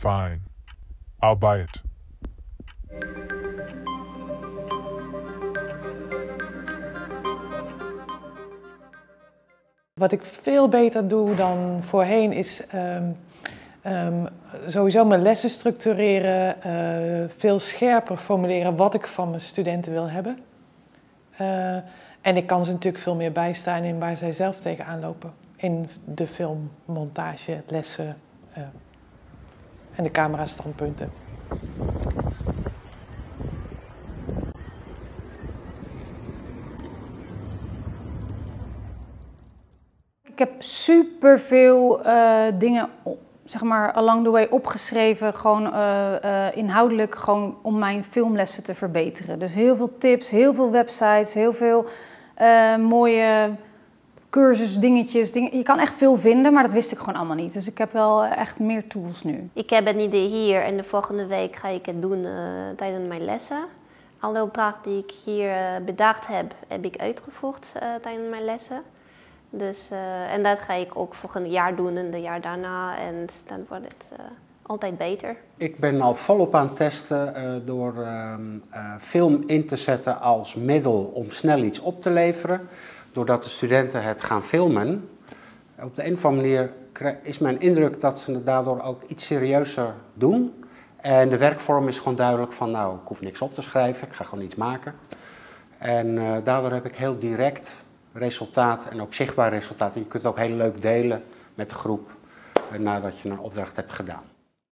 Fine. I'll buy it. Wat ik veel beter doe dan voorheen is sowieso mijn lessen structureren, veel scherper formuleren wat ik van mijn studenten wil hebben. En ik kan ze natuurlijk veel meer bijstaan in waar zij zelf tegenaan lopen. In de filmmontage, lessen en de camerastandpunten. Ik heb superveel dingen, zeg maar, along the way opgeschreven, gewoon inhoudelijk, gewoon om mijn filmlessen te verbeteren. Dus heel veel tips, heel veel websites, heel veel mooie cursusdingetjes. Je kan echt veel vinden, maar dat wist ik gewoon allemaal niet. Dus ik heb wel echt meer tools nu. Ik heb een idee hier en de volgende week ga ik het doen tijdens mijn lessen. Alle opdrachten die ik hier bedacht heb, heb ik uitgevoerd tijdens mijn lessen. Dus, en dat ga ik ook volgend jaar doen en de jaar daarna en dan wordt het altijd beter. Ik ben al volop aan het testen door film in te zetten als middel om snel iets op te leveren. Doordat de studenten het gaan filmen. Op de een of andere manier is mijn indruk dat ze het daardoor ook iets serieuzer doen. En de werkvorm is gewoon duidelijk van nou, ik hoef niks op te schrijven, ik ga gewoon iets maken. En daardoor heb ik heel direct resultaat en ook zichtbaar resultaat. En je kunt het ook heel leuk delen met de groep nadat je een opdracht hebt gedaan.